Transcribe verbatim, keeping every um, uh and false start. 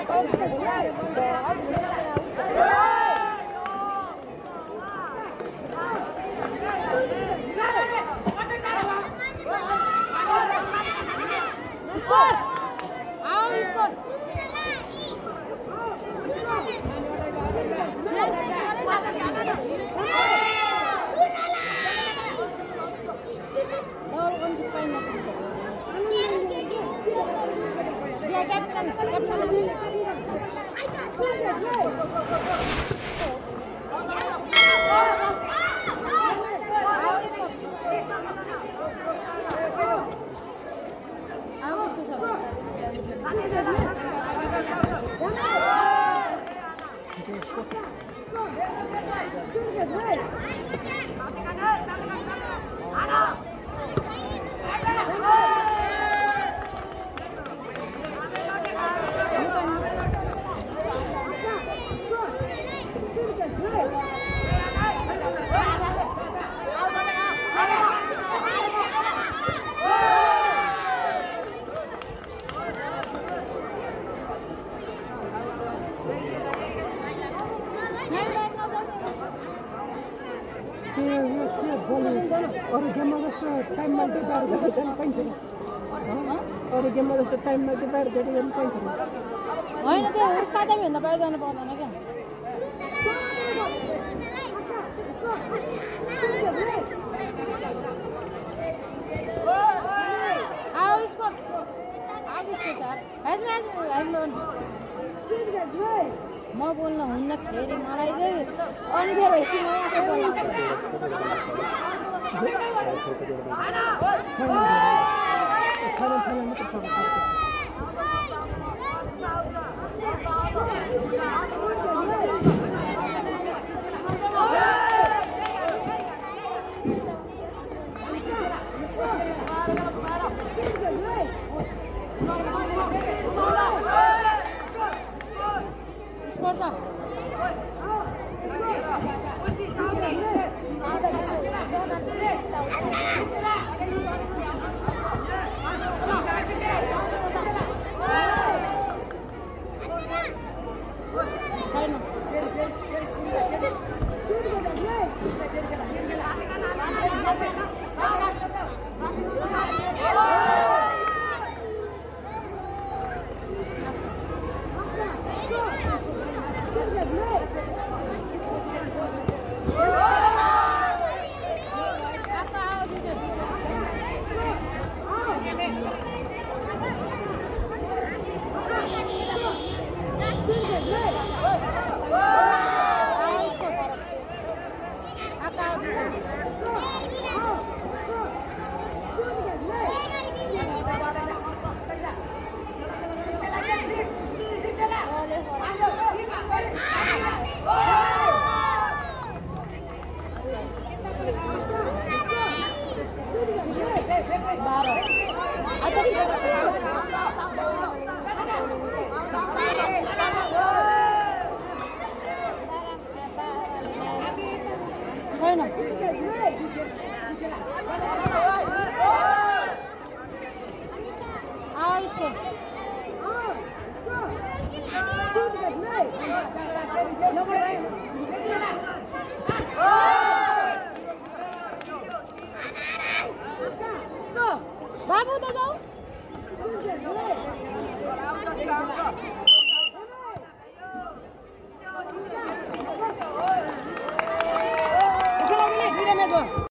अरू गेममा जस्तो टाइममा त्यो बाहिर गएर जानु पाइन्छ अरू गेममा जस्तो टाइममा त्यो बाहिर गएर जानु पाइन्छ होइन त्यो उस्तादभन्दा बाहिर जानु पाउँदैन क्या आओ इसको आओ इसको सर हैज मैच हैज म बोल्न हुन्न फेरि मलाई चाहिँ अनि फेरि हेसी म आफै बोल्न बाबू त जाऊ